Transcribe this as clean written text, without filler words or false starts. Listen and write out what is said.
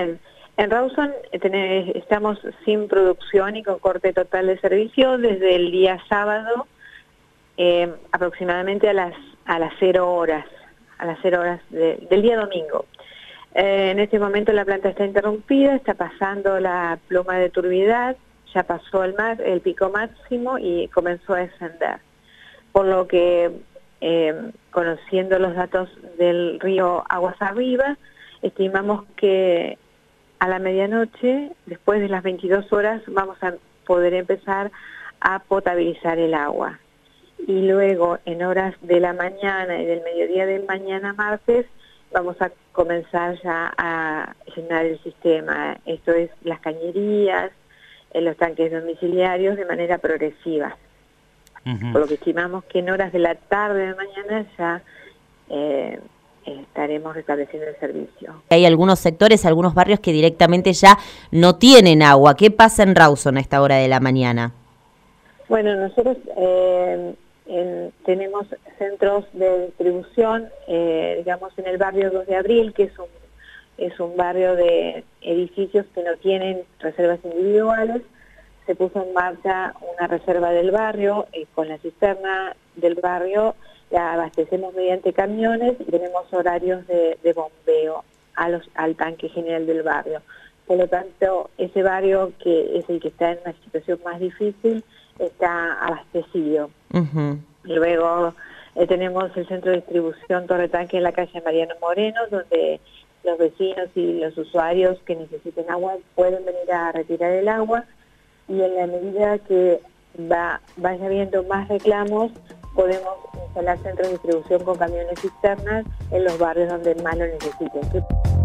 Bien, en Rawson estamos sin producción y con corte total de servicio desde el día sábado, aproximadamente a las 0 horas, del día domingo. En este momento la planta está interrumpida, está pasando la pluma de turbidez, ya pasó el pico máximo y comenzó a descender. Por lo que, conociendo los datos del río Aguas Arriba, estimamos que a la medianoche, después de las 22 horas, vamos a poder empezar a potabilizar el agua. Y luego, en horas de la mañana y del mediodía de mañana martes, vamos a comenzar ya a llenar el sistema. Esto es las cañerías, en los tanques domiciliarios, de manera progresiva. Por lo que estimamos que en horas de la tarde de mañana ya estaremos restableciendo el servicio. Hay algunos sectores, algunos barrios que directamente ya no tienen agua. ¿Qué pasa en Rawson a esta hora de la mañana? Bueno, nosotros tenemos centros de distribución, digamos en el barrio 2 de Abril, que es un barrio de edificios que no tienen reservas individuales. Se puso en marcha una reserva del barrio, con la cisterna del barrio la abastecemos mediante camiones y tenemos horarios de bombeo al tanque general del barrio. Por lo tanto, ese barrio, que es el que está en una situación más difícil, está abastecido. Luego tenemos el centro de distribución Torre Tanque en la calle Mariano Moreno, donde los vecinos y los usuarios que necesiten agua pueden venir a retirar el agua, y en la medida que vaya habiendo más reclamos, podemos instalar centros de distribución con camiones cisternas en los barrios donde más lo necesiten.